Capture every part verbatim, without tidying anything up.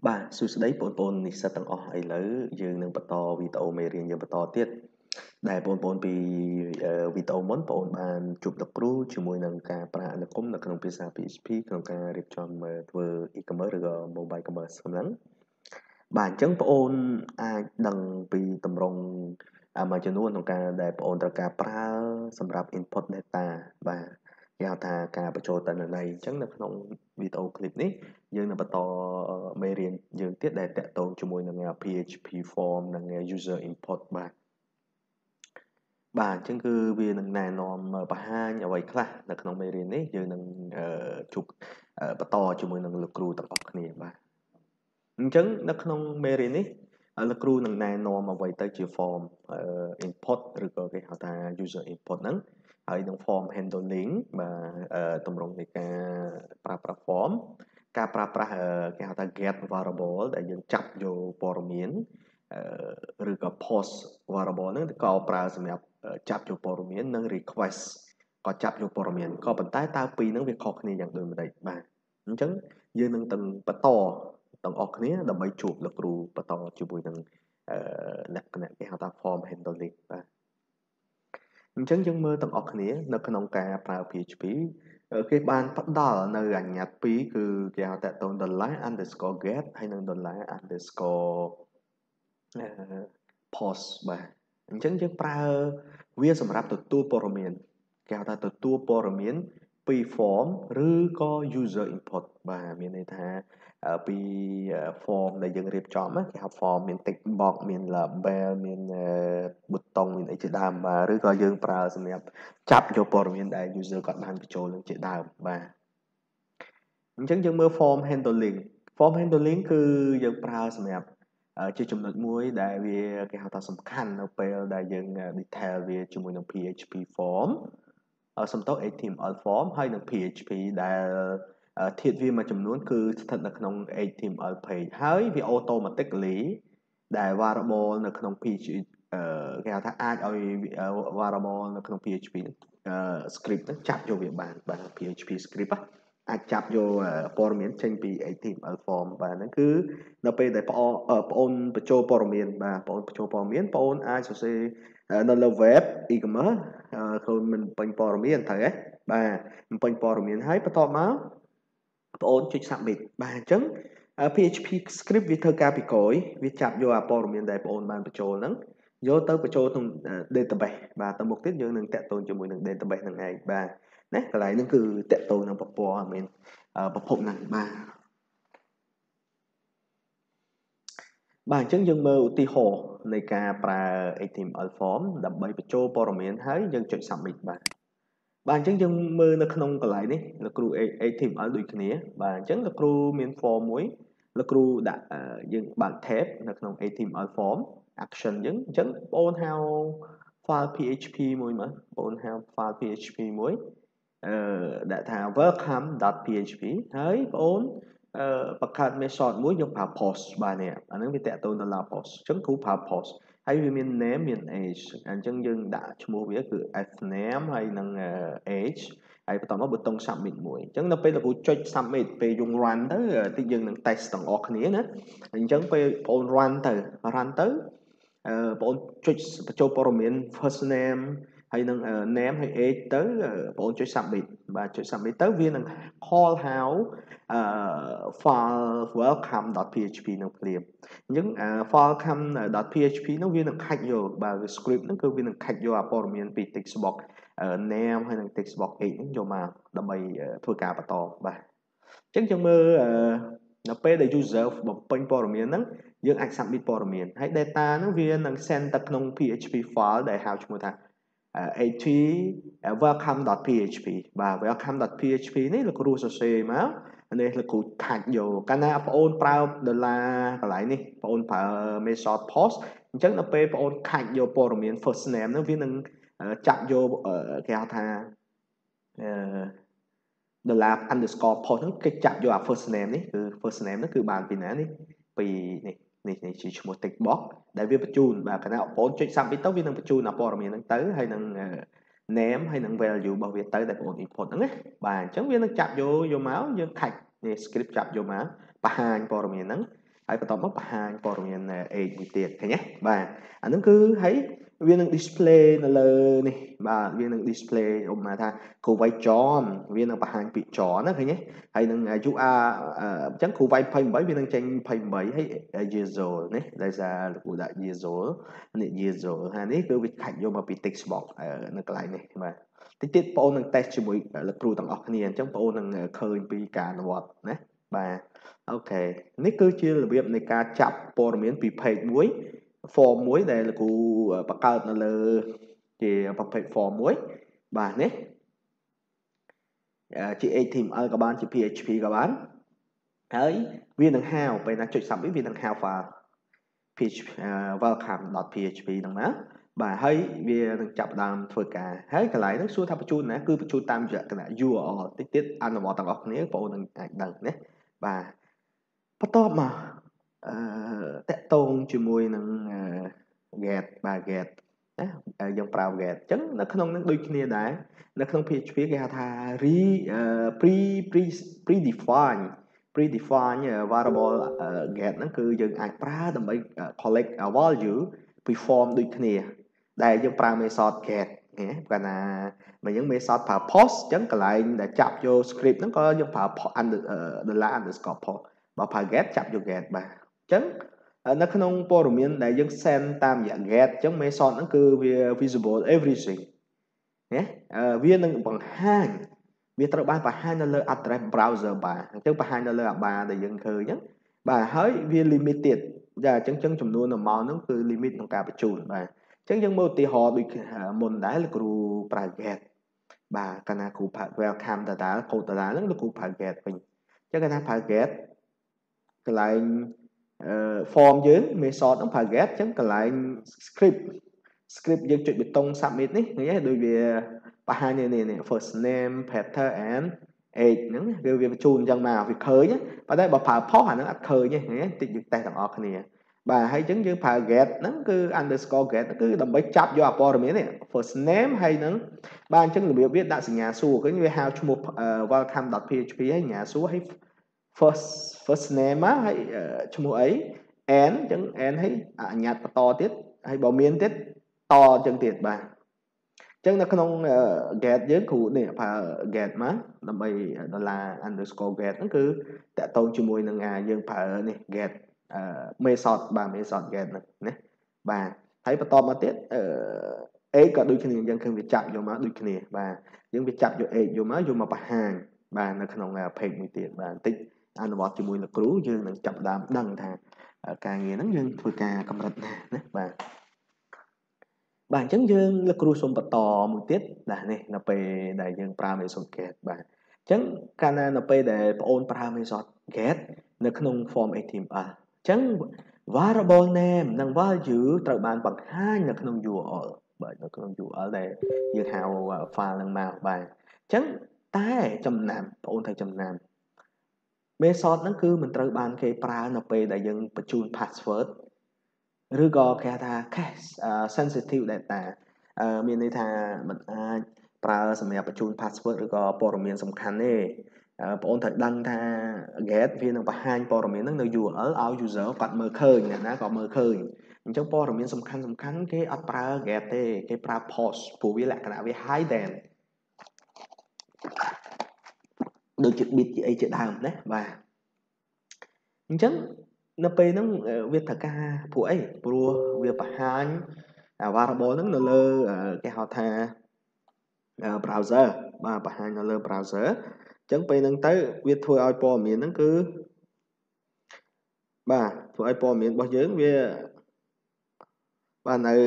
បាទសួស្តីបងប្អូននិស្សិតទាំងអស់ឥឡូវយើងនឹងបន្តវីដេអូមេរៀនយើងបន្តទៀតដែលបងប្អូនពីវីដេអូមុនបងប្អូនបានជួបលោកគ្រូជាមួយនឹងការប្រើអនុគមនៅក្នុងភាសា pê hát pê ក្នុងការរៀបចំធ្វើ e-commerce ឬក៏ mobile commerce ហ្នឹងបាទអញ្ចឹងបងប្អូនអាចដឹងពីតម្រងមួយចំនួនក្នុងការដែលបងប្អូនត្រូវការប្រើសម្រាប់ input data បាទគេហៅថាការបញ្ចូលទិន្នន័យអញ្ចឹងនៅក្នុងវីដេអូ clip នេះយើងនឹងបន្តមេរៀនយើងទៀតដែលតាក់ទងជាមួយនឹង pê hát pê form និង user input បាទបាទអញ្ចឹងគឺវានឹងណែនាំបង្ហាញអ្វីខ្លះនៅក្នុងមេរៀននេះយើងនឹងជួបបន្តជាមួយនឹងលោកគ្រូទាំងអស់គ្នាបាទអញ្ចឹងនៅក្នុងមេរៀននេះលោកគ្រូនឹងណែនាំអ្វីទៅជា form input ឬក៏គេហៅថា user input ហ្នឹងហើយនឹង form handling បាទទម្រង់នៃការប្រើប្រាស់ form ការប្រើប្រាស់គេហៅថា get variable ដែលយើងចាប់យកព័ត៌មានឬក៏ post variable ហ្នឹងក៏ប្រើសម្រាប់ចាប់យកព័ត៌មាននិង request ក៏ចាប់យកព័ត៌មានក៏ប៉ុន្តែតើពីរហ្នឹងវាខុសគ្នាយ៉ាងដូចម្ដេចបាទអញ្ចឹងយើងនឹងទាំងបន្តទាំងអស់គ្នាដើម្បីជួបលោកគ្រូបន្តជាមួយនឹងលក្ខណៈគេហៅថា form handling បាទអញ្ចឹងយើងមើលទាំងអស់គ្នានៅក្នុងការប្រើ pê hát pê គេបានផ្ដល់នៅអញ្ញត្តិពីរគឺគេហៅតាក់ទង dollar underscore get ហើយនិង dollar underscore post បាទអញ្ចឹងយើងប្រើវាសម្រាប់ទទួលព័ត៌មានគេហៅថាទទួលព័ត៌មានពី form ឬក៏ user input បាទមានន័យថាពី form ដែលយើងរៀបចំគេហៅ form មាន tick box មាន label មានប៊ូតុងមានអីជាដើមបាទឬក៏យើងប្រើសម្រាប់ចាប់យកព័ត៌មានដែល user គាត់បានបញ្ចូលនឹងជាដើមបាទអញ្ចឹងយើងមើល form handling form handling គឺយើងប្រើសម្រាប់ជាចំណុចមួយដែលវាគេហៅថាសំខាន់នៅពេលដែលយើង detail វាជាមួយនឹង pê hát pê form សំដៅ เอช ที เอ็ม แอล form ហើយនឹង pê hát pê ដែលធាតុវាមួយចំនួនគឺស្ថិតនៅក្នុង เอช ที เอ็ม แอล page ហើយវា automatically ដែល variable នៅក្នុង page គេហៅថាអាចឲ្យ variable នៅក្នុង pê hát pê script ហ្នឹងចាប់យកវាបានបាទ pê hát pê script អាចចាប់យកព័ត៌មានចេញពី เอช ที เอ็ม แอล form បាទហ្នឹងគឺនៅពេលដែលបងប្អូនបញ្ចូលព័ត៌មានបាទបងប្អូនបញ្ចូលព័ត៌មានបងប្អូនអាចសរសេរនៅលើ web e-commerce ខ្លួនមិនពេញព័ត៌មានត្រូវទេបាទមិនពេញព័ត៌មានហើយបន្ទាប់មកបងប្អូនចុច submit បាទអញ្ចឹង pê hát pê script វាធ្វើការពីក្រោយវាចាប់យកអាព័ត៌មានដែលបងប្អូនបានបញ្ចូលហ្នឹងយកទៅបញ្ចូលក្នុង database បាទទៅមុខទៀតយើងនឹងតាក់ទងជាមួយនឹង database ហ្នឹងឯងបាទណាកន្លែងហ្នឹងគឺតាក់ទងនឹងប្រព័ន្ធមានប្រភពហ្នឹងបាទបាទអញ្ចឹងយើងមើលឧទាហរណ៍នៃការប្រើ เอช ที เอ็ม แอล form ដើម្បីបញ្ចូលព័ត៌មានហើយយើងចុច submit បាទបាទអញ្ចឹងយើងមើលនៅក្នុងកន្លែងនេះលោកគ្រូ เอช ที เอ็ม แอล ដូចគ្នាបាទអញ្ចឹងលោកគ្រូមាន form មួយលោកគ្រូដាក់យើងបើក tab នៅក្នុង เอช ที เอ็ม แอล form action អញ្ចឹងអញ្ចឹងបងអូនហៅ file พี เอช พี មួយមកបងអូនហៅ file พี เอช พี មួយអឺដាក់ថា welcome.php ហើយបងអូនអឺបង្កើត method មួយយកប្រើ post បាទនេះអាហ្នឹងវាតាក់ទងដល់ post អញ្ចឹងគ្រូប្រើ post ហើយវាមាន name មាន age អញ្ចឹងយើងដាក់ឈ្មោះវាគឺ f name ហើយនឹង age ហើយបន្តមកប៊ូតុង submit មួយអញ្ចឹងដល់ពេលលោកគ្រូចុច submit ពេលយើង run ទៅតិចយើងនឹង test ទាំងអស់គ្នាណាអញ្ចឹងពេលបងអូន run ទៅ run ទៅអឺបងអូនចុចបញ្ចូលព័ត៌មាន first name ហើយនឹង name ហើយ age ទៅបងអូនចុច submit បាទចុច submit ទៅវានឹង call ហៅអឺ file welcome.php នឹងភ្លាមអញ្ចឹង welcome.php នោះវានឹងខាច់យកបាទ script ហ្នឹងគឺវានឹងខាច់យកព័ត៌មានពី text box name ហើយនឹង text box age ហ្នឹងយកមកដើម្បីធ្វើការបន្តបាទអញ្ចឹងយើងមើលនៅពេលដែល user បំពេញព័ត៌មានហ្នឹងយើងអាច submit ព័ត៌មានហើយ data ហ្នឹងវានឹង send ទៅក្នុង พี เอช พี file ដែលហៅឈ្មោះថា เอช ที welcome.php បាទ welcome.php នេះលោកគ្រូសរសេរមកនេះលោកគ្រូខាច់យកកាលណាបងអូនប្រើដុល្លារកន្លែងនេះបងអូនប្រើ method post អញ្ចឹងដល់ពេលបងអូនខាច់យកព័ត៌មាន first name ហ្នឹងវានឹងចាប់យកគេហៅថាអឺដុល្លារ underscore post ហ្នឹងគេចាប់យកអា first name នេះគឺ first name ហ្នឹងគឺបានពីណានេះពីនេះនេះនេះជាឈ្មោះ tick box ដែលវាបញ្ជូនបាទកាលណាបងប្អូនចុច submit ទៅវានឹងបញ្ជូនអាព័ត៌មានហ្នឹងទៅហើយនឹង name ហើយនឹង value របស់វាទៅដែលបងប្អូន input ហ្នឹងណាបាទអញ្ចឹងវានឹងចាប់យកយកមកយើងខាច់នេះ script ចាប់យកមកបង្ហាញព័ត៌មានហ្នឹងហើយបន្តមកបង្ហាញព័ត៌មាន age មួយទៀតឃើញទេបាទអានឹងគឺហើយវានឹង display នៅលើនេះបាទវានឹង display ឧបមាថាគ្រូវ័យចំវានឹងបង្ហាញពីចណាឃើញទេហើយនឹងអាយុអាអញ្ចឹងគ្រូវ័យยี่สิบแปดវានឹងចេញยี่สิบแปดហើយ years old នេះដោយសារលោកគ្រូដាក់ years old នេះ years old ហើយនេះគឺវាខាច់យកមកពី text box នៅកន្លែងនេះបាទតិចទៀតបងអូននឹង test ជាមួយលោកគ្រូទាំងអស់គ្នាអញ្ចឹងបងអូននឹងឃើញពីការអនុវត្តណាបាទអូខេនេះគឺជារបៀបនៃការចាប់ព័ត៌មានពី page មួយ form មួយដែលលោកគ្រូបង្កើតនៅលើជាប្រភេទ form មួយបាទនេះជា เอช ที เอ็ม แอล ក៏បានជា พี เอช พี ក៏បានហើយវានឹងហៅពេលណាចុច submit វានឹងហៅ file page welcome.php ហ្នឹងណាបាទហើយវានឹងចាប់ដើមធ្វើការហើយកន្លែងហ្នឹងសួរថាបញ្ជូនណាគឺបញ្ជូនតាមលក្ខណៈ ยู อาร์ แอล តិចទៀតអនុវត្តទាំងអស់គ្នាបងប្អូននឹងអាចដឹងណាបាទបន្ទាប់មកអឺតកតងជាមួយនឹង get បាទ get ណាយើងប្រើ get អញ្ចឹងនៅក្នុងនឹងដូចគ្នាដែរនៅក្នុង พี เอช พี គេហៅថា re pre pre predefine predefine variable get ហ្នឹងគឺយើងអាចប្រើដើម្បី collect value ពី form ដូចគ្នាដែលយើងប្រើ method get ណាកាលណាបើយើង method ប្រើ post អញ្ចឹងកន្លែងដែលចាប់យក script ហ្នឹងក៏យើងប្រើ dollar underscore post បើប្រើ get ចាប់យក get បាទអញ្ចឹងនៅក្នុងព័ត៌មានដែលយើង send តាមរយៈ get អញ្ចឹង method ហ្នឹងគឺវា visible everything ណាវានឹងបង្ហាញវាត្រូវបានបង្ហាញនៅលើ address browser bar អញ្ចឹងបង្ហាញនៅលើអា bar ដែលយើងឃើញអញ្ចឹងបាទហើយវា limited ចាអញ្ចឹងចឹងចំនួន amount ហ្នឹងគឺ limit ក្នុងការបញ្ជូនបាទអញ្ចឹងយើងមើលឧទាហរណ៍ដូចមុនដែរលោកគ្រូប្រើ get បាទកាលណាគ្រូប្រើ welcome ដដែល code ដដែលហ្នឹងលោកគ្រូប្រើ get វិញអញ្ចឹងកាលណាប្រើ get កន្លែង form យើង method ហ្នឹងប្រើ get អញ្ចឹងកន្លែង script script យើងចុចប៊ូតុង submit នេះឃើញទេដូចវាបង្ហាញនេះនេះ first name pattern and age ហ្នឹងគឺវាបញ្ជូនអញ្ចឹងមកវាឃើញប៉ុន្តែបើប្រើ post អាហ្នឹងអត់ឃើញទេឃើញទេតិចយើងតេស្តទាំងអស់គ្នាបាទហើយអញ្ចឹងយើងប្រើ get ហ្នឹងគឺ underscore get គឺដើម្បីចាប់យកព័ត៌មាននេះ first name ហើយនឹងបាទអញ្ចឹងរបៀបវាដាក់សញ្ញាសួរឃើញវាហៅឈ្មោះ welcome.php ហើយសញ្ញាសួរហើយ first first name មកហើយឈ្មោះអី and អញ្ចឹង and ហើយអញ្ញត្តិបន្តទៀតហើយបើមានទៀតតអញ្ចឹងទៀតបាទអញ្ចឹងនៅក្នុង get យើងគ្រូនេះប្រើ get មកដើម្បី dollar underscore get ហ្នឹងគឺតកតងជាមួយនឹងយើងប្រើនេះ get method បាទ method get ហ្នឹងណាបាទហើយបន្តមកទៀតអឺ age ក៏ដូចគ្នាយើងឃើញវាចាប់យកមកដូចគ្នាបាទយើងវាចាប់យក age យកមកយកមកបង្ហាញបាទនៅក្នុង page មួយទៀតបាទបន្តិចអនុវត្តជាមួយលោកគ្រូយើងនឹងចាប់ដើមដឹងថាការងារហ្នឹងយើងធ្វើការកម្រិតណាណាបាទបាទអញ្ចឹងយើងលោកគ្រូសូមបន្តមួយទៀតណានេះនៅពេលដែលយើងប្រើ method get បាទអញ្ចឹងកាលណានៅពេលដែលបងអូនប្រើ method get នៅក្នុង form เอช ที เอ็ม แอล អញ្ចឹង variable name និង value ត្រូវបានបង្ហាញនៅក្នុង ยู อาร์ แอล បាទនៅក្នុង ยู อาร์ แอล ដែលយើងហៅ file ហ្នឹងមកបាទអញ្ចឹងតែចំណាំបងអូនត្រូវចំណាំ method ហ្នឹងគឺមិនត្រូវបានគេប្រើនៅពេលដែលយើងបញ្ជូន password ឬក៏គេហៅថា cache sensitive data មានន័យថាមិនអាចប្រើសម្រាប់បញ្ជូន password ឬក៏ព័ត៌មានសំខាន់ទេបងអូនត្រូវដឹងថា get វានឹងបង្ហាញព័ត៌មានហ្នឹងនៅ ยู อาร์ แอล ឲ្យ user គាត់មើលឃើញអ្នកណាក៏មើលឃើញអញ្ចឹងព័ត៌មានសំខាន់សំខាន់គេអត់ប្រើ get ទេគេប្រើ post ព្រោះវាលក្ខណៈវា hidden ដូចជា bit ជាអីជាដើមណាបាទអញ្ចឹងនៅពេលហ្នឹងវាត្រូវការព្រោះអីព្រោះវាបង្ហាញ variable ហ្នឹងនៅលើគេហៅថា browser បាទបង្ហាញនៅលើ browser អញ្ចឹងពេលហ្នឹងទៅវាធ្វើឲ្យព័ត៌មានហ្នឹងគឺបាទធ្វើឲ្យព័ត៌មានរបស់យើងវាបាទនៅ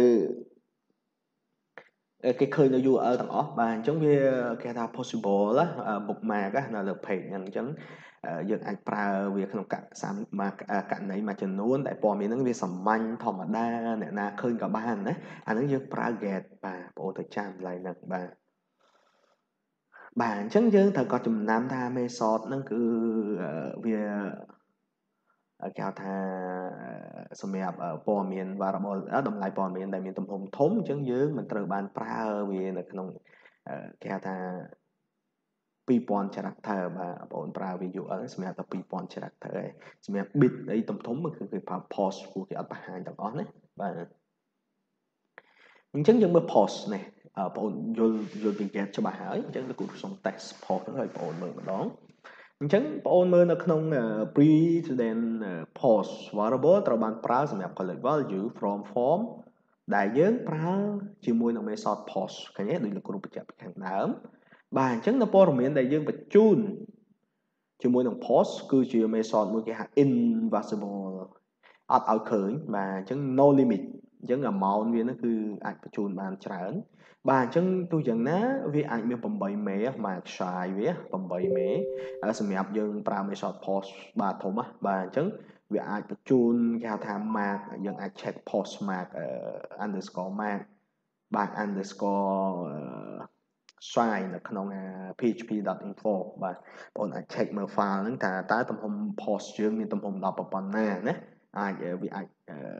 គេឃើញនៅ ยู อาร์ แอล ទាំងអស់បាទអញ្ចឹងវាគេថា possible bookmark នៅលើ page ហ្នឹងអញ្ចឹងយើងអាចប្រើវាក្នុងករណីមួយចំនួនដែលព័ត៌មានហ្នឹងវាសាមញ្ញធម្មតាអ្នកណាឃើញក៏បានណាអាហ្នឹងយើងប្រើ get បាទបងប្អូនទៅចាំកន្លែងហ្នឹងបាទបាទអញ្ចឹងយើងត្រូវក៏ចំណាំថា method ហ្នឹងគឺវាគេហៅថាសម្រាប់ព័ត៌មាន variable តម្លៃព័ត៌មានដែលមានទំហំធំអញ្ចឹងយើងមិនត្រូវបានប្រើវានៅក្នុងគេហៅថាពីរពាន់ character បាទបងប្រើ visual សម្រាប់តែពីរពាន់ character ឯងសម្រាប់ bit អីធំៗគឺគេប្រើ post ពួកគេអត់បង្ហាញទាំងអស់ណាបាទអញ្ចឹងយើងមើល post នេះបងយល់យល់ពី get ច្បាស់ហើយអញ្ចឹងលោកគ្រូសូម test post ហ្នឹងឲ្យបងមើលម្ដងអញ្ចឹងបងមើលនៅក្នុង precedent post variable ត្រូវបានប្រើសម្រាប់ collect value from form ដែលយើងប្រើជាមួយនឹង method post ឃើញទេដូចលោកគ្រូបញ្ជាក់ពីខាងដើមបាទអញ្ចឹងនៅព័ត៌មានដែលយើងបញ្ជូនជាមួយនឹង post គឺជា method មួយគេហៅ invisible អត់ឲ្យឃើញបាទអញ្ចឹង no limit អញ្ចឹង amount វាហ្នឹងគឺអាចបញ្ជូនបានច្រើនបាទអញ្ចឹងទោះយ៉ាងណាវាអាចមាន8មេមកខ្សែវា8មេសម្រាប់យើងប្រើ method post បាទធំណាបាទអញ្ចឹងវាអាចបញ្ជូនគេហៅថា mark យើងអាច check post mark underscore mark បាទ underscore ស្វ័យនៅក្នុង php.info បាទបងអាច check មើល file ហ្នឹងថាតើទំហំ post យើងមានទំហំដល់ប៉ុណ្ណាណាអាចវាអាច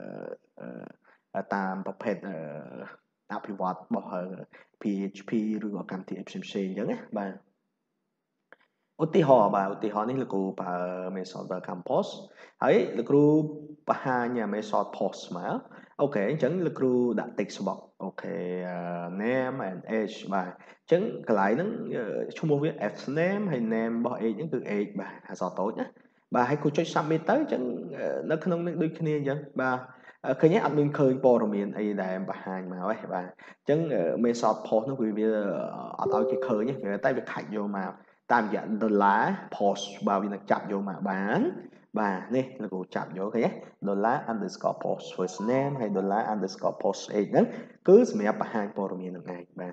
តាមប្រភេទអភិវឌ្ឍរបស់ php ឬក៏កម្មវិធីផ្សេងផ្សេងអញ្ចឹងណាបាទឧទាហរណ៍បាទឧទាហរណ៍នេះលោកគ្រូប្រើ method welcome post ហើយលោកគ្រូបង្ហាញ method post មកអូខេអញ្ចឹងលោកគ្រូដាក់ text box អូខេ name and age បាទអញ្ចឹងកន្លែងហ្នឹងឈ្មោះវា f name ហើយ name របស់ age ហ្នឹងគឺ age បាទអក្សរតូចណាបាទហើយគ្រូចុច submit ទៅអញ្ចឹងនៅក្នុងនេះដូចគ្នាអញ្ចឹងបាទឃើញទេអត់មានឃើញព័ត៌មានអីដែលបង្ហាញមកទេបាទអញ្ចឹង method post នោះវាអត់ឲ្យគេឃើញទេតែវាខាច់យកមកតាមរយៈ dollar post បើវានឹងចាប់យកមកបានបាទនេះលោកគ្រូចាប់យកឃើញទេ dollar underscore post first name ហើយ dollar underscore post age ហ្នឹងគឺសម្រាប់បង្ហាញព័ត៌មាននឹងឯងបាទ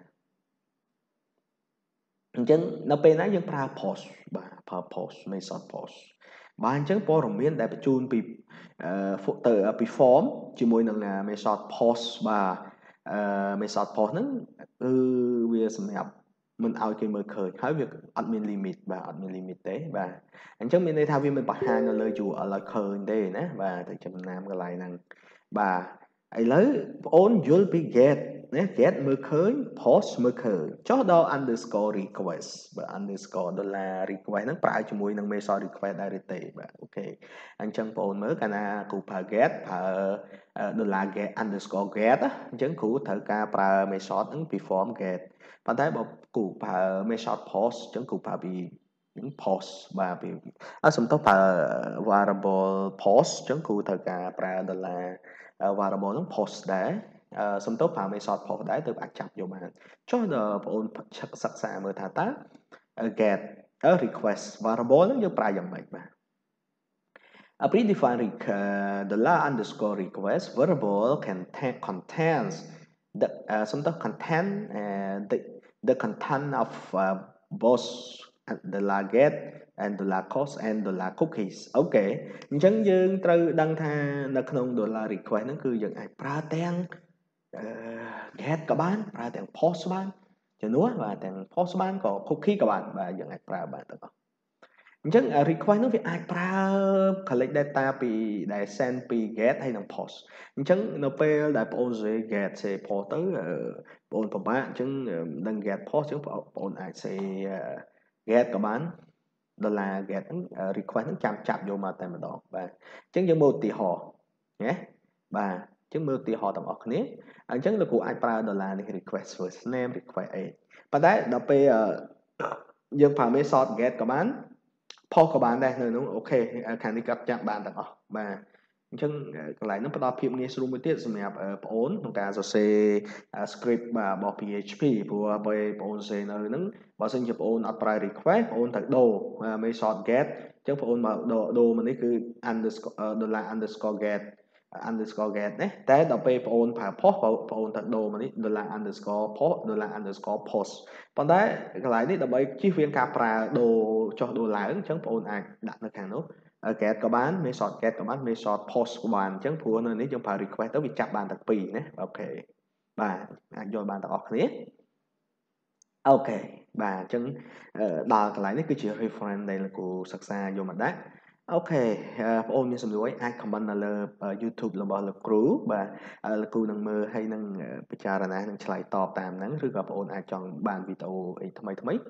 អញ្ចឹងនៅពេលណាយើងប្រើ post បាទប្រើ post method post បាទអញ្ចឹងព័ត៌មានដែលបញ្ជូនពីទៅពី form ជាមួយនឹង method post បាទ method post ហ្នឹងគឺវាសម្រាប់មិនឲ្យគេមើលឃើញហើយវាអត់មាន limit បាទអត់មាន limit ទេបាទអញ្ចឹងមានន័យថាវាមិនបង្ហាញនៅលើ ยู អារ แอล ឲ្យឃើញទេណាបាទតែចំណាំកន្លែងហ្នឹងបាទឥឡូវបងអូនយល់ពី get ណា get មើលឃើញ post មើលឃើញចុះដល់ underscore request បាទ underscore dollar request ហ្នឹងប្រើជាមួយនឹង method request ដែរទេបាទអូខេអញ្ចឹងបងអូនមើលកាលណាគ្រូប្រើ get ប្រើ dollar get underscore get អញ្ចឹងគ្រូត្រូវការប្រើ method ហ្នឹងពី form get ប៉ុន្តែបើគ្រូប្រើ method post អញ្ចឹងគ្រូប្រើពី post បាទពីអត់សំទោសប្រើ variable post អញ្ចឹងគ្រូត្រូវការប្រើ dollar variable ហ្នឹង post ដែរសំទោសប្រើ method post ដែរទើបអាចចាប់យកបានចុះដល់បងអូនសិក្សាមើលថាតើ get request variable ហ្នឹងយើងប្រើយ៉ាងម៉េចបាទ A predefined uh, dollar underscore request variable can contains the uh, some the content uh, the the content of uh, both dollar get and dollar cost and dollar cookies អូខេអញ្ចឹងយើងត្រូវដឹងថានៅក្នុង dollar request ហ្នឹងគឺយើងអាចប្រើទាំង get ក៏បានប្រើទាំង post បានជំនួសបាទទាំង post បានក៏ cookie ក៏បានបាទយើងអាចប្រើបានទាំងអស់អញ្ចឹង request នោះវាអាចប្រើ collect data ពីដែល send ពី get ហើយនិង post អញ្ចឹងនៅពេលដែលបងអូន say get say post ទៅបងអូនពិបាកអញ្ចឹងមិនដឹង get post អញ្ចឹងបងអូនអាច say get ក៏បាន dollar get ហ្នឹង request ហ្នឹងចាំចាប់យកមកតែម្ដងបាទអញ្ចឹងយើងមើលឧទាហរណ៍ណាបាទអញ្ចឹងមើលឧទាហរណ៍ទាំងអស់គ្នាអញ្ចឹងលោកគ្រូអាចប្រើ dollar នេះ request first name request age ប៉ុន្តែដល់ពេលយើងប្រើ method get ក៏បានpost ក៏បានដែរនៅនោះអូខេខាងនេះក៏ចាប់បានទាំងអស់បាទអញ្ចឹងកន្លែងនោះផ្ដល់ភាពងាយស្រួលមួយទៀតសម្រាប់បងអូនក្នុងការសរសេរ script បាទរបស់ php ព្រោះបើបងអូនសរសេរនៅហ្នឹងបើសិនជាបងអូនអត់ប្រើ request បងអូនត្រូវដូរ method get អញ្ចឹងបងអូនមកដូរដូរមកនេះគឺ underscore dollar underscore get underscore get ណាតែដល់ពេលបងអូនប្រើ post បងអូនត្រូវដូរមកនេះ dollar underscore post dollar underscore post ប៉ុន្តែកន្លែងនេះដើម្បីជៀសវាងការប្រើដូរចុះដូរឡើងអញ្ចឹងបងអូនអាចដាក់នៅខាងនោះ get ក៏បាន method get ក៏បាន method post ក៏បានអញ្ចឹងព្រោះនៅនេះយើងប្រើ request ទៅវាចាប់បានទាំងពីរណាអូខេបាទអាចយល់បានទាំងអស់គ្នាអូខេបាទអញ្ចឹងដល់កន្លែងនេះគឺជា reference ដែលលោកគ្រូសិក្សាយកមកដាក់អូខេបងអូនមានសំណួរអាច comment នៅលើ YouTube របស់លោកគ្រូបាទលោកគ្រូនឹងមើលហើយនឹងពិចារណានឹងឆ្លើយតបតាមហ្នឹងឬក៏បងអូនអាចចង់បានវីដេអូអីថ្មីថ្មី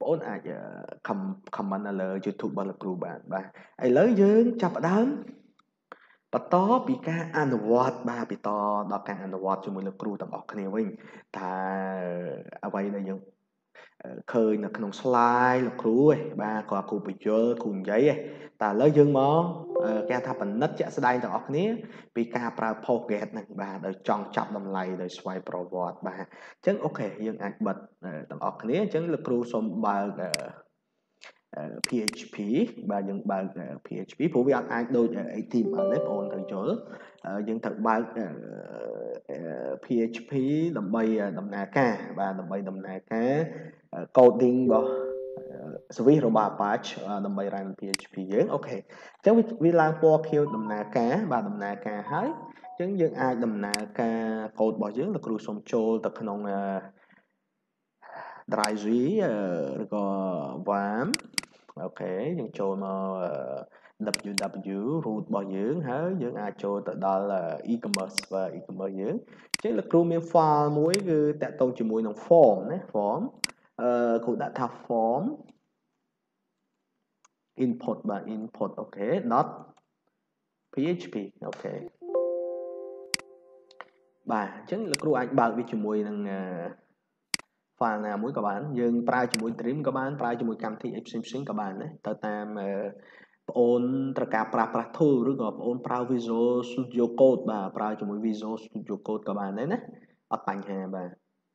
ôn ai cầm comment là YouTube bằng là cừu bạn bà ai lớn dương chập đám bắt to bị ca ăn vọt bà bị to đọc càng ăn vọt cho mình là cừu tập ọc này vinh thà ở đây là dương khơi làក្នុង slide លោកគ្រូឯងបាទគាត់គ្រូបញ្យលគ្រូនិយាយឯងតែឥឡូវយើងមកគេថាបណ្ឌិតជាក់ស្ដែងទាំងអស់គ្នាពីការប្រើ Postgres ហ្នឹងបាទដោយចង់ចាប់តម្លៃដោយស្វ័យប្រវត្តិបាទអញ្ចឹងអូខេយើងអាចបិទទាំងអស់គ្នាអញ្ចឹងលោកគ្រូសូមបើក พี เอช พี បាទយើងបើក พี เอช พี ព្រោះវាអត់អាចដូច เอช ที เอ็ม แอล ទេបងប្អូនត្រូវយល់យើងត្រូវបើក พี เอช พี ដើម្បីដំណើរការបាទដើម្បីដំណើរការ coding របស់ service របស់ Apache ដើម្បី run พี เอช พี យើងអូខេអញ្ចឹងវាឡើងពណ៌ខៀវដំណើរការបាទដំណើរការហើយអញ្ចឹងយើងអាចដំណើរការ code របស់យើងលោកគ្រូសូមចូលទៅក្នុង drive ឬក៏ vam អូខេយើងចូលមក www root របស់យើងហើយយើងអាចចូលទៅដល់ e-commerce បាទ e-commerce យើងអញ្ចឹងលោកគ្រូមាន file មួយគឺតាក់ទងជាមួយនឹង form ណា form អឺគ្រូដាក់ថា form input បាទ input អូខេ .php អូខេបាទអញ្ចឹងលោកគ្រូអាចបើកវាជាមួយនឹង file ណាមួយក៏បានយើងប្រើជាមួយ Dream ក៏បានប្រើជាមួយកម្មវិធីផ្សេងផ្សេងក៏បានណាទៅតាមបងអូនត្រូវការប្រើប្រាស់ tool ឬក៏បងអូនប្រើ Visual Studio Code បាទប្រើជាមួយ Visual Studio Code ក៏បានដែរណាអត់បញ្ហាបាទ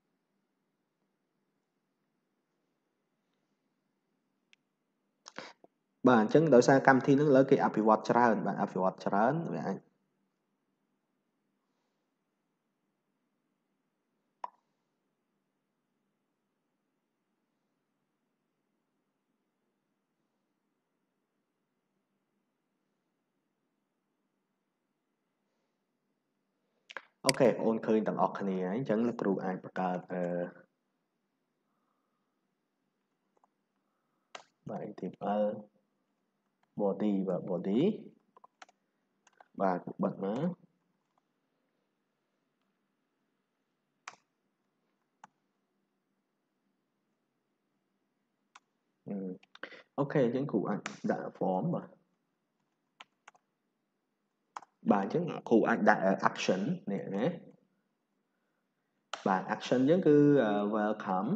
បាទអញ្ចឹងដោយសារកម្មវិធីហ្នឹងឥឡូវគេអភិវឌ្ឍច្រើនបាទអភិវឌ្ឍច្រើនវាអាចអូខេបងអូនឃើញទាំងអស់គ្នាហើយអញ្ចឹងលោកគ្រូអាចបង្កើតអឺបាទ html body បាទ body បាទបិទមកអូខេអញ្ចឹងគ្រូអាចដាក់ form បាទបាទអញ្ចឹងគ្រូអាចដាក់ action នេះណាបាទ action យើងគឺ welcome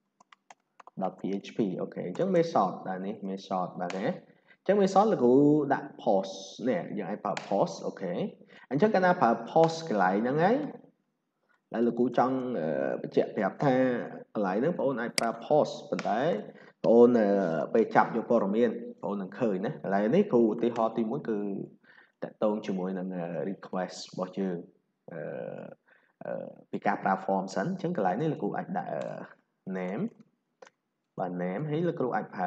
.php អូខេអញ្ចឹង method ដែរនេះ method បាទណាអញ្ចឹង method លោកគ្រូដាក់ post នេះយើងអាចប្រើ post អូខេអញ្ចឹងកាលណាប្រើ post កន្លែងហ្នឹងហើយដែលលោកគ្រូចង់បញ្ជាក់ប្រាប់ថាកន្លែងហ្នឹងបងអូនអាចប្រើ post ប៉ុន្តែបងអូនពេលចាប់យកព័ត៌មានបងអូននឹងឃើញណាកន្លែងនេះគ្រូឧទាហរណ៍ទីមួយគឺតកតងជាមួយនឹង request របស់យើងអឺពីការប្រើ form សិនអញ្ចឹងកន្លែងនេះលោកគ្រូអាចដាក់ name បាទ name ហើយលោកគ្រូអាចប្រើ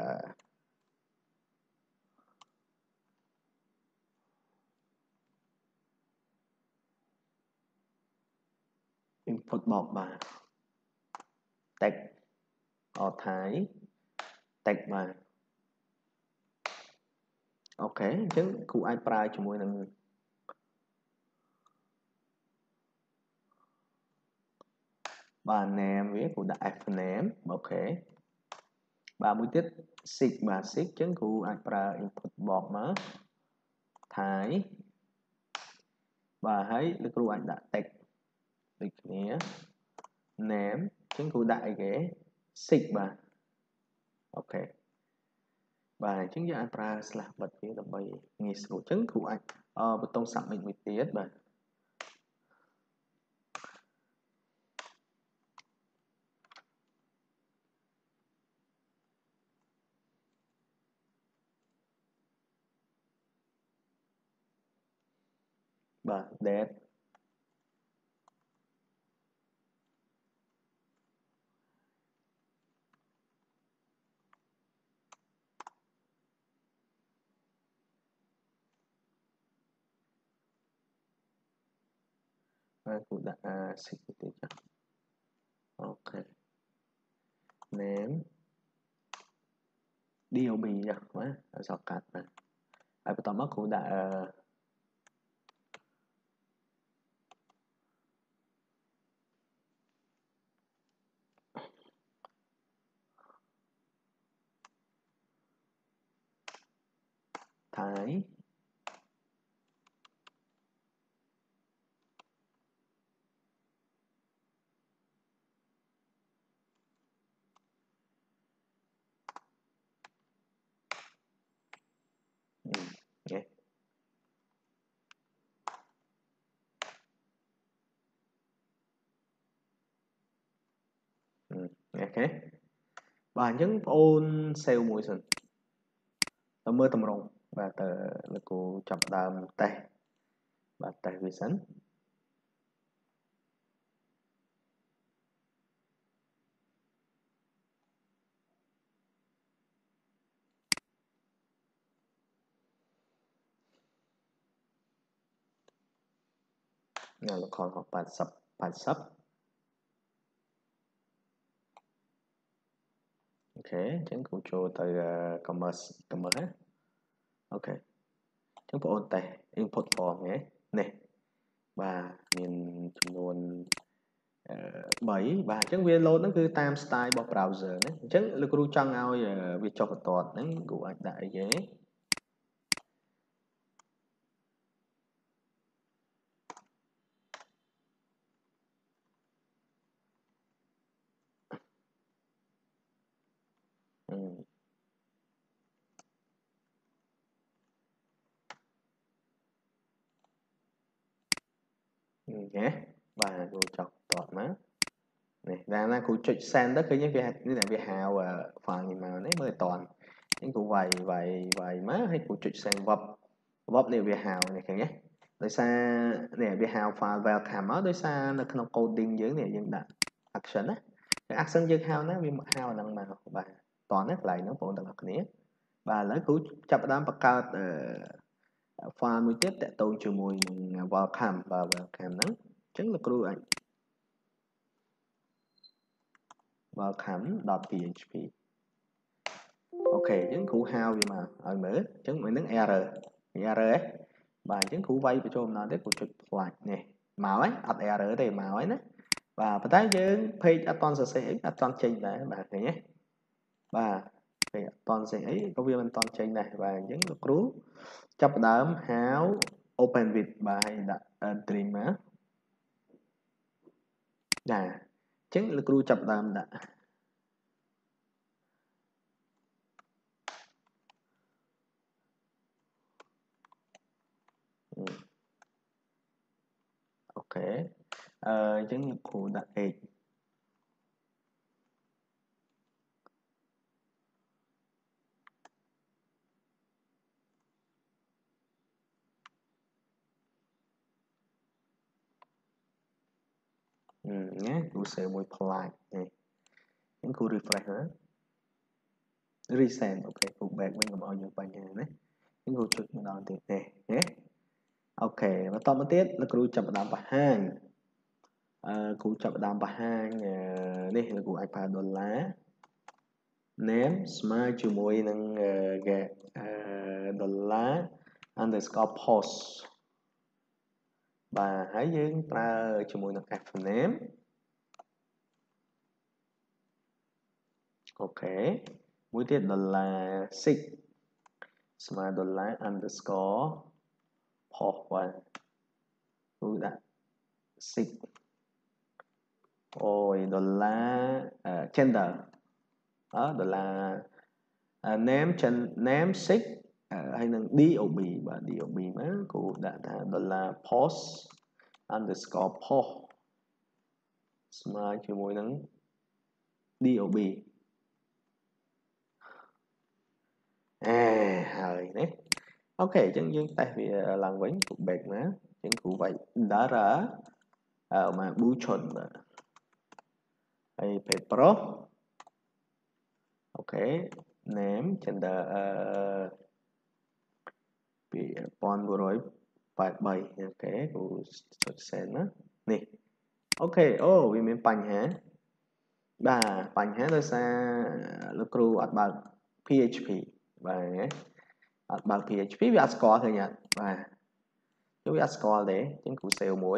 input box បាទ text or type text បាទអូខេអញ្ចឹងគ្រូអាចប្រើជាមួយនឹងបាទ name វាគ្រូដាក់ f name អូខេបាទមួយទៀត six បាទ six អញ្ចឹងគ្រូអាចប្រើ input box មក type បាទហើយលោកគ្រូអាចដាក់ text ដូចគ្នា name អញ្ចឹងគ្រូដាក់អីគេ six បាទអូខេបាទអញ្ចឹងយើងអាចប្រើ slash បិទវាដើម្បីងាយស្រួលអញ្ចឹងគ្រូអាចប៊ូតុង submit មួយទៀតបាទបាទ date បាទគ្រូដាក់ six ទៅចា៎អូខេ name dob ចា៎បាទអក្សរកាត់បាទហើយបន្តមកគ្រូដាក់ Thái ừ. Yeah. Ừ. Ok và những ôn sale mùi sừng tầm mơ tầm rộng và tờ là cô chập đàm tay và tay vi sẵn là còn học bản sập bản sắp ok chẳng cô cho tới uh, commerce commerce ok chẳng có ôn tay import form nhé này và miềnចំនួនbảyបាទអញ្ចឹងវា load ហ្នឹងគឺតាម style របស់ browser ណាអញ្ចឹងលោកគ្រូចង់ឲ្យវាចុះបន្ទាត់ហ្នឹងគ្រូអាចដាក់អីគេអឺញ៉េបាទគ្រូចុះបន្ទាត់មកនេះដល់ណាគ្រូចុច send ទៅឃើញវានេះតែវាហៅ file នេះមកនេះមើលអត់តាន់អញ្ចឹងគ្រូវាយវាយវាយមកហើយគ្រូចុច send verb verb នេះវាហៅនេះឃើញទេដោយសារនេះវាហៅ file welcome មកដោយសារនៅក្នុង coding យើងនេះយើងដាក់ action ណា action យើងហៅណាវាហៅអាហ្នឹងមកបាទតោះណាកន្លែងហ្នឹងបងប្អូនទាំងអស់គ្នាបាទឥឡូវគ្រូចាប់ផ្ដើមបង្កើត file មួយទៀតតាក់ទងជាមួយនឹង welcome បាទ welcome ហ្នឹងអញ្ចឹងលោកគ្រូអាច welcome.php អូខេអញ្ចឹងគ្រូហៅវាមកឲ្យមើលអញ្ចឹងមួយនឹង error error ហ៎បាទអញ្ចឹងគ្រូវាយបញ្ចូលអំណោយទៀតគ្រូចុចផ្លាច់នេះមកហើយអត់ error ទេមកហើយណាបាទប៉ុន្តែយើង page អត់តន់សរសេរអីអត់តន់ចេញដែរបាទឃើញទេបាទ page អត់តន់ចេញអីក៏វាមិនតន់ចេញដែរបាទអញ្ចឹងលោកគ្រូចាប់ផ្ដើមហៅ open with បាទហើយដាក់ dream មកចាអញ្ចឹងលោកគ្រូចាប់ផ្ដើមដាក់អូខេអឺអញ្ចឹងលោកគ្រូដាក់ h ណាគ្រូ save មួយផ្លាច់នេះអញ្ចឹងគ្រូ refresh ណា resend អូខេគ្រូ back វិញកុំឲ្យយើងបញ្ហាណាអញ្ចឹងគ្រូចុចម្ដងទៀតទេណាអូខេបន្តមកទៀតលោកគ្រូចាប់ផ្ដើមបង្ហាញអឺគ្រូចាប់ផ្ដើមបង្ហាញនេះលោកគ្រូអាចប្រើដុល្លារ name ស្មើជាមួយនឹងដុល្លារ underscore post បាទហើយយើងប្រើជាមួយនឹង f name អូខេមួយទៀតដុល្លារ six ស្មើដុល្លារ underscore post បាទគឺដាក់ six អូយដុល្លារ gender អឺដុល្លារ name name six ហើយនឹង dob បាទ dob មកគូដាក់ថាដុល្លារ post underscore post ស្មើជាមួយនឹង dob អេហើយនេះអូខេអញ្ចឹងយើងតេស្តវាឡើងវិញគូ back មកអញ្ចឹងគូវាយ dara អឺមក buchon បាទហើយ paper អូខេ name gender អឺពីmột nghìn bốn trăm tám mươi baអូខេគូចុច send ណានេះអូខេអូវាមានបញ្ហាបាទបញ្ហាដោយសារលោកគ្រូអត់បើក php បាទអត់បើក php វាអត់ស្គាល់ឃើញអត់បាទវាអត់ស្គាល់ទេអញ្ចឹងគ្រូ save មួយ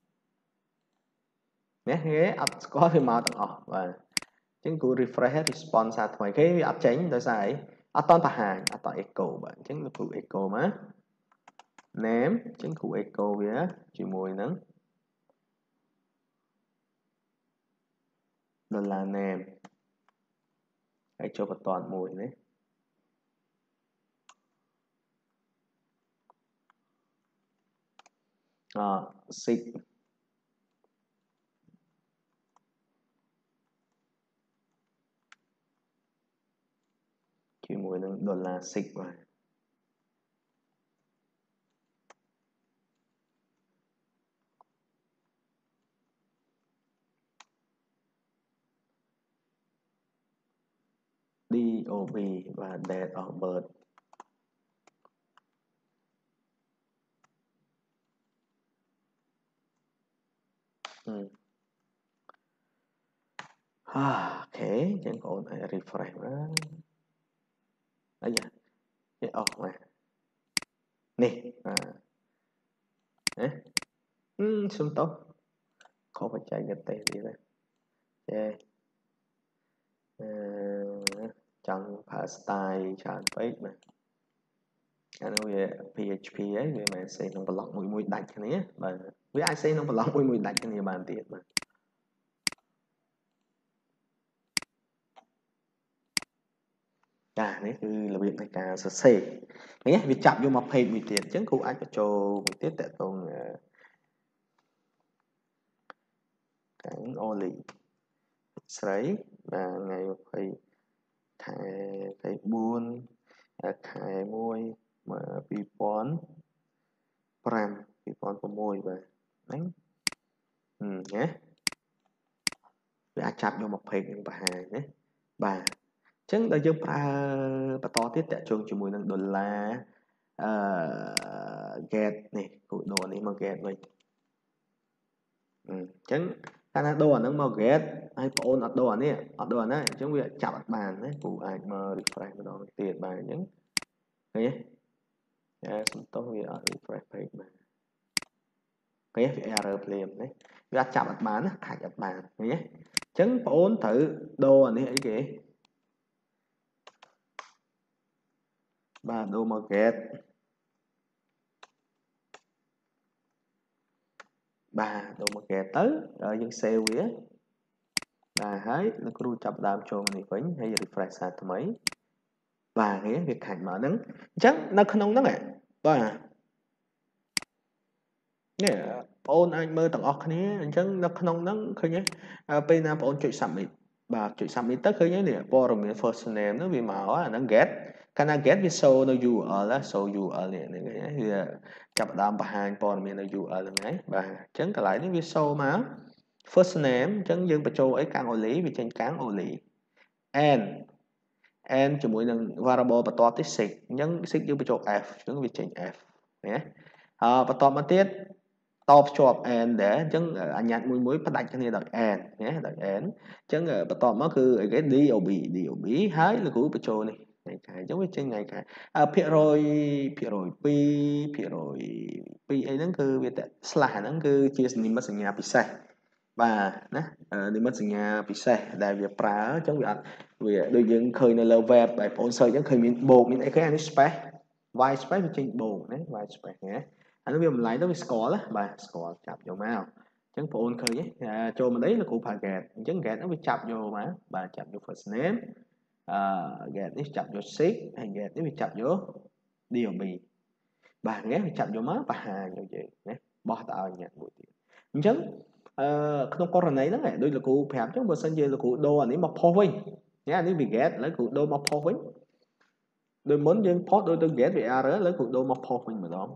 នេះគេអត់ស្គាល់វាមកទាំងអស់បាទអញ្ចឹងគ្រូ refresh response សារថ្មីគេវាអត់ចេញដោយសារអីអត់តបហាញអត់ត echo បាទអញ្ចឹងលោកគ្រូ echo មក name អញ្ចឹងគ្រូ echo វាជាមួយនឹង dollar name ហើយចូលបន្ទាត់មួយនេះអ six ជាមួយនឹង dollar six បាទ dob បាទ date of birth អឺអូខេអញ្ចឹងបងប្អូនអាច refresh មកអាយ៉ានេះអស់មកនេះបាទណាអឺសុំតោះខុសបច្ចេកទេសទៀតណាចេះអឺចង់ប្រើ style ច្រើនពេកបាទអានោះវា php ហ្នឹងវាមិនសេក្នុងប្លុកមួយមួយដាច់គ្នាបាទវាអាចសេក្នុងប្លុកមួយមួយដាច់គ្នាបានទៀតបាទចានេះគឺរបៀបនៃការសរសេរនេះវាចាប់យកមក page មួយទៀតអញ្ចឹងគ្រូអាចបញ្ចូលមួយទៀតតើតងខាងអូលីស្រីបាទថ្ងៃ20ខែទីbốnខែមួយ2005 2006បាទហ្នឹងណាវាអាចចាប់យកមក page នឹងបង្ហាញណាបាទអញ្ចឹងដល់យើងប្រើបន្តទៀតតជុំជាមួយនឹងដុល្លារអឺ get នេះគូដូរនេះមក get វិញអញ្ចឹងកាលណាដូរអាហ្នឹងមក get ហើយបងអូនអត់ដូរអានេះអត់ដូរអាហ្នឹងអញ្ចឹងវាចាប់អត់បានណាគូអាចមក refresh ម្ដងទៀតបាទអញ្ចឹងឃើញទេតែសំទោសវាអត់ refresh page បាទឃើញវា error ភ្លាមណាវាអត់ចាប់អត់បានណាខាច់អត់បានឃើញទេអញ្ចឹងបងអូនត្រូវដូរអានេះអីគេបាទដូរមក get បាទដូរមក get ទៅដល់យើង save វាបាទហើយលោកគ្រូចាប់ដើមចូលនេះវិញហើយ refresh សារថ្មីបាទឃើញវាខាច់មកហ្នឹងអញ្ចឹងនៅក្នុងហ្នឹងបាទនេះបងអូនអាចមើលទាំងអស់គ្នាអញ្ចឹងនៅក្នុងហ្នឹងឃើញទេពេលណាបងអូនចុច submit បាទចុច submit ទៅឃើញនេះព័ត៌មាន first name ហ្នឹងវាមកអាហ្នឹង get កាលណា get វា show នៅ ยู អារ អល់ show ยู អារ នេះឃើញទេវាចាប់ដើមបង្ហាញព័ត៌មាននៅ ยู អារ ហ្នឹងហើយបាទអញ្ចឹងកន្លែងនេះវា show មក first name អញ្ចឹងយើងបញ្ចូលអីកាំងអូលីវាចេញកាំងអូលី and and ជាមួយនឹង variable បន្ទាប់ទៀត six អញ្ចឹង six យើងបញ្ចូល f អញ្ចឹងវាចេញ f ណាហើយបន្ទាប់មកទៀតតភ្ជាប់ and ដែរអញ្ចឹងអញ្ញត្តិមួយមួយផ្ដាច់គ្នាដោយ and ណាដោយ and អញ្ចឹងបន្ទាប់មកគឺអីគេ dob dob ហើយលោកគ្រូបញ្ចូលនេះថ្ងៃខែអញ្ចឹងវាចេញថ្ងៃខែភាគរយភាគរយពីរភាគរយពីរអីហ្នឹងគឺវាតែ slash ហ្នឹងគឺជានិមិត្តសញ្ញាពិសេសបាទណានិមិត្តសញ្ញាពិសេសដែលវាប្រើអញ្ចឹងវាអត់វាដូចយើងឃើញនៅលើ web ដែលបង search អញ្ចឹងឃើញមានបូកមានអីគេអានេះ space y space វាចេញបូកណា y space ណាអានោះវាបន្លែងទៅវាស្គាល់ណាបាទស្គាល់ចាប់យកមកអញ្ចឹងបងឃើញចូលមកនេះលោកគ្រូផា get អញ្ចឹង get ហ្នឹងវាចាប់យកមកបាទចាប់យក first name អឺ get នេះចាប់យក six ហើយ get នេះវាចាប់យក dob បាទនេះវាចាប់យកមកបង្ហាញឲ្យយើងណាបោះទៅឲ្យអ្នកមួយទៀតអញ្ចឹងអឺក្នុងករណីហ្នឹងដូចលោកគ្រូប្រាប់អញ្ចឹងបើសិនជាលោកគ្រូដូរអានេះមកផុសវិញញ៉ានេះវា get ឥឡូវគ្រូដូរមកផុសវិញដូចមុនយើងផុសដូចទៅ get វា error ឥឡូវគ្រូដូរមកផុសវិញម្ដង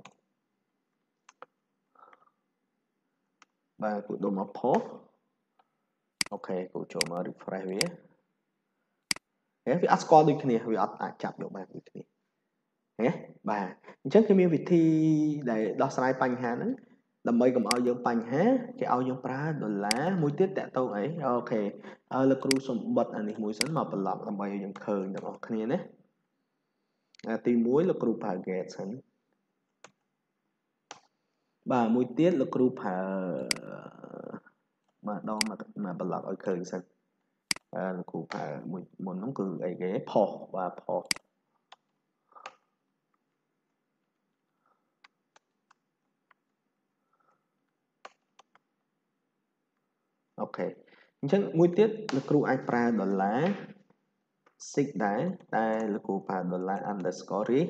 បាទគ្រូដូរមកផុសអូខេគ្រូចូលមក refresh វាហេវាអត់ស្គាល់ដូចគ្នាវាអត់អាចចាប់យកបានដូចគ្នាហេបាទអញ្ចឹងគឺមានវិធីដែលដោះស្រាយបញ្ហាហ្នឹងដើម្បីកុំឲ្យយើងបញ្ហាគេឲ្យយើងប្រើដុល្លារមួយទៀតតាក់ទងអីអូខេហើយលោកគ្រូសំបត្តិអានេះមួយសិនមកប្លុកដើម្បីឲ្យយើងឃើញទាំងអស់គ្នាណាទីមួយលោកគ្រូប្រើ get សិនបាទមួយទៀតលោកគ្រូប្រើមកដងមកប្លុកឲ្យឃើញសិនបាទលោកគ្រូប្រើមួយមុនហ្នឹងគឺអីគេផុសបាទផុស ok chẳng mũi tiết là cú ai pra đô la xích đá đây là cú pra đô la underscore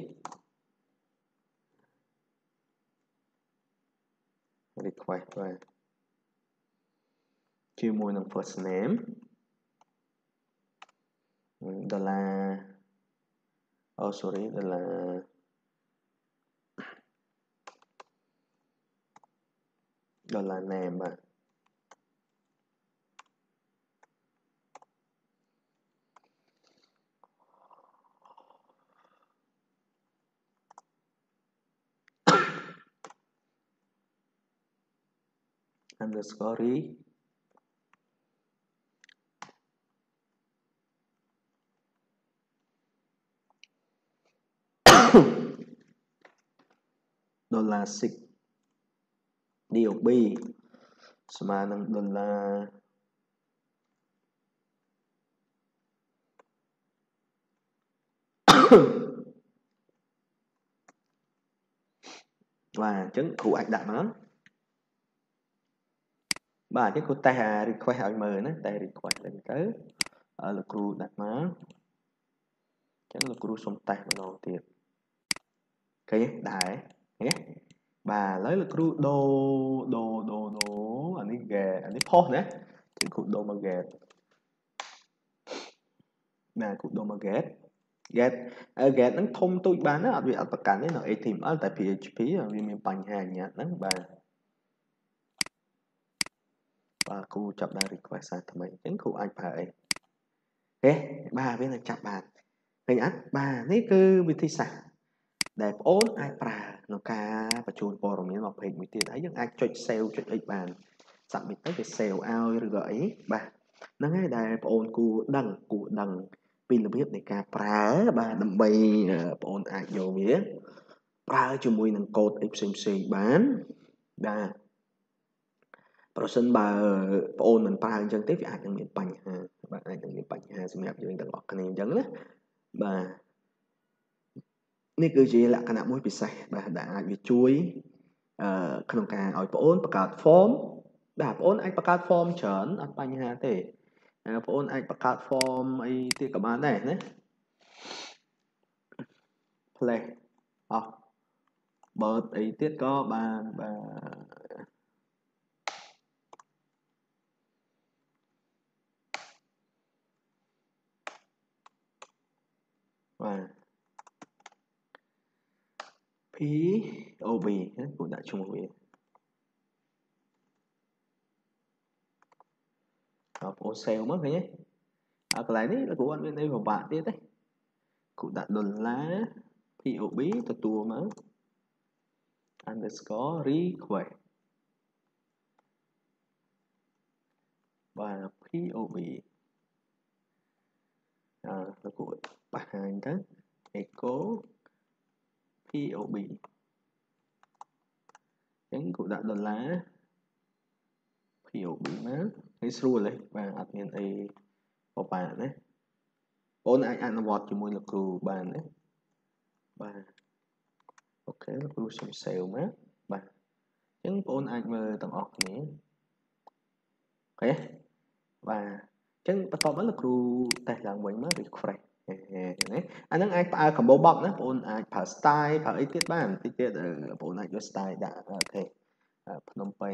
request và chia môi bằng first name đô la oh sorry đô la đô la name mà underscore đô la six dob sama năng đô la và chứng cụ ảnh đặt nó bà chứ cô ta request ở mờ nó ta request lên tới ở là cụ đặt nó chẳng là cụ xong tay mà đầu tiên cái đại nhé bà lấy là cụ đô đô đô đô anh ấy ghê anh ấy post nhé thì cụ đô mà ghê nè cụ đô mà ghê get get nó thông tôi bán á vì ở tất cả nó ấy tìm ở tại pê hát pê vì mình bằng hàng nhá nó bà và cụ chọn ra request sang thằng mình chính cụ anh phải ok ba bên là chặt bàn hình ảnh baនេះគឺវិធីសាស្ត្រដែលបងអូនអាចប្រើក្នុងការបញ្ជូនព័ត៌មានមក page មួយទៀតហើយយើងអាចចុច save ចុចអីបាន submit ទៅវា save ឲ្យឬក៏អីបាទហ្នឹងហើយដែលបងអូនគួរដឹងគួរដឹងពីរបៀបនៃការប្រើបាទដើម្បីបងអូនអាចយកវាប្រើជាមួយនឹងកូដអីផ្សេងផ្សេងបានបាទប្រសិនបើបងអូនមិនប្រើអញ្ចឹងទេវាអាចនឹងមានបញ្ហាបាទអាចនឹងមានបញ្ហាសម្រាប់យើងទាំងអស់គ្នាអញ្ចឹងណាបាទនេះគឺជាលក្ខណៈមួយពិសេសបាទដែលអាចវាជួយអឺក្នុងការឲ្យបងអូនបង្កើត form បាទបងអូនអាចបង្កើត form ច្រើនអត់បញ្ហាទេបងអូនអាចបង្កើត form អីទៀតក៏បានដែរណា play អស់បើអីទៀតក៏បានបាទបាទ pê ô vê cũngដាក់ឈ្មោះវាបងប្អូន save មកឃើញទេអត់កន្លែងនេះគ្រូអត់មានអីពិបាកទៀតទេគ្រូដាក់ដុល្លារ pê ô vê ទទួលមក underscore request បាទ pê ô vê អឺលោកគ្រូបង្ហាញទៅ echo pê ô vê អញ្ចឹងគ្រូដាក់ដុល្លារ pê ô vê មកហើយស្រួលទេបាទអត់មានអីពិបាកណាបងអាចអនុវត្តជាមួយលោកគ្រូបានណាបាទអូខេលោកគ្រូសុំ save មកបាទអញ្ចឹងបងអាចមើលទាំងអស់គ្នាអូខេបាទអញ្ចឹងបន្ទាប់មកលោកគ្រូតេស្តឡើងវិញមក refresh ណាអាហ្នឹងអាចប្រើ combo box ណាបងអាចប្រើ style ប្រើអីទៀតបានតិចទៀតបងអាចយក style ដាក់អូខេភ្នំពេញ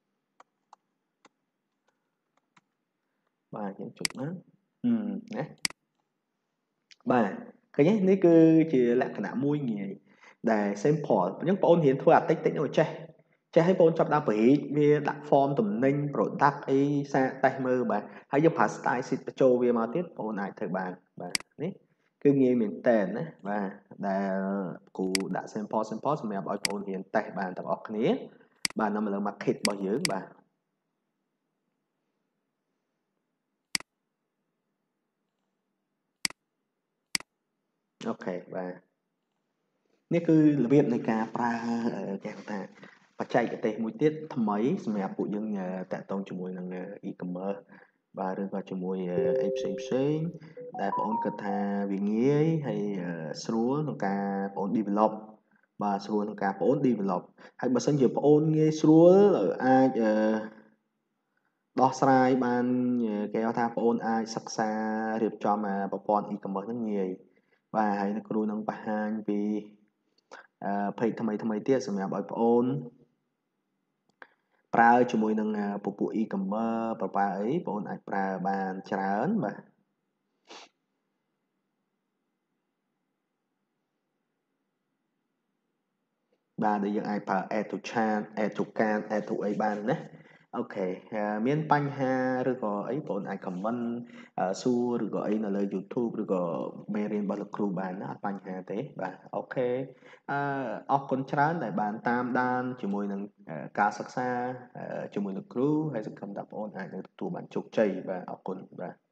បាទយើងចុចមកណាបាទឃើញទេនេះគឺជាលក្ខណៈមួយងាយដែល simple អញ្ចឹងបងរៀនធ្វើអាតិចតិចនោះចេះចេះឲ្យបងចាប់ដល់បរិយាវាដាក់ form តំណែង product អីសារតេស្តមើលបាទហើយយើងប្រើ style sheet បញ្ចូលវាមកទៀតបងអាចធ្វើបានបាទនេះគឺងាយមែនតើណាបាទដែលគូដាក់ simple simple សម្រាប់ឲ្យបងរៀនតេស្តបានទាំងអស់គ្នាបាទនៅលើ market របស់យើងបាទអូខេបាទនេះគឺរបៀបនៃការប្រើគេហៅថាបច្ចេកទេសមួយទៀតថ្មីសម្រាប់ពួកយើងតាក់ទងជាមួយនឹង e-commerce បាទឬក៏ជាមួយអីផ្សេងផ្សេងដែលបងអូនគិតថាវាងាយហើយស្រួលក្នុងការបងអូន develop បាទស្រួលក្នុងការបងអូន develop ហើយបើសិនជាបងអូនងាយស្រួលអាចដោះស្រាយបានគេហៅថាបងអូនអាចសិក្សារៀបចំអាប្រព័ន្ធ e-commerce ហ្នឹងងាយបាទហើយគ្រូនឹងបង្ហាញពីអឺ page ថ្មីថ្មីទៀតសម្រាប់ឲ្យបងអូនប្រើជាមួយនឹងពពួក e-commerce ប្រហែលអីបងអូនអាចប្រើបានច្រើនបាទបាទដែលយើងអាចប្រើ add to chat add to cart add to អីបានណាអូខេមានបញ្ហាឬក៏អីបងអូនអាច comment សួរឬក៏អីនៅលើ YouTube ឬក៏មេរៀនរបស់លោកគ្រូបានណាអត់បញ្ហាទេបាទអូខេអឺអរគុណច្រើនដែលបានតាមដានជាមួយនឹងការសិក្សាជាមួយលោកគ្រូហើយសង្ឃឹមថាបងអូនអាចនឹងទទួលបានជោគជ័យបាទអរគុណបាទ